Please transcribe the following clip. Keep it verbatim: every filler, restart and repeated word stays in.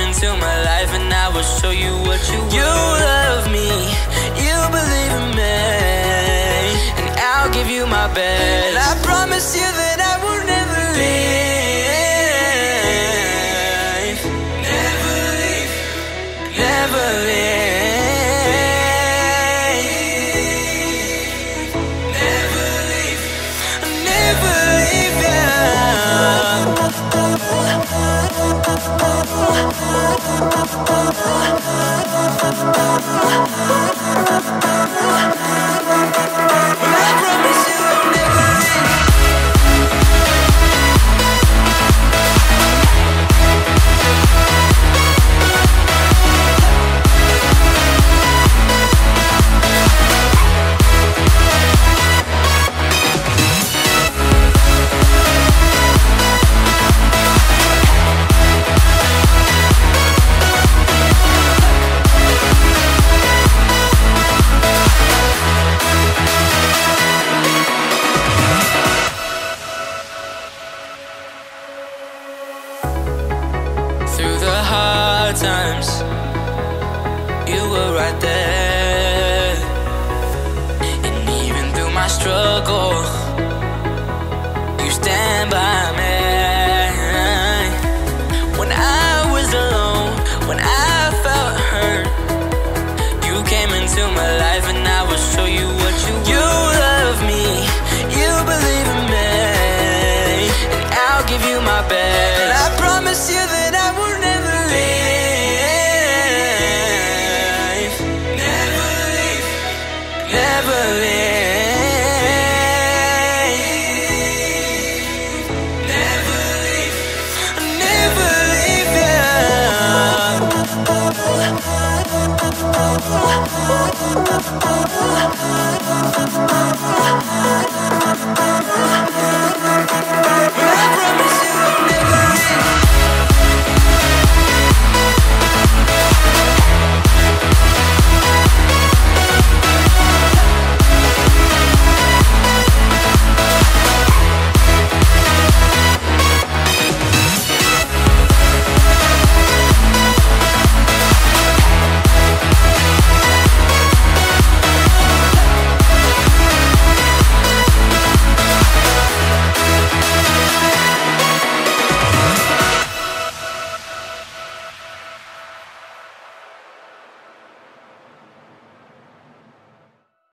into my life and I will show you what you want. You love me, you believe in me, and I'll give you my best. I promise you that I will never leave. Never leave, never leave. Through the hard times, you were right there. And even through my struggle, you stand by me. When I was alone, when I felt hurt, you came into my life and I will show you what you want. You love me, you believe in me, and I'll give you my best. I promise you that I will never leave. Never leave, never leave. Never leave, never leave, yeah.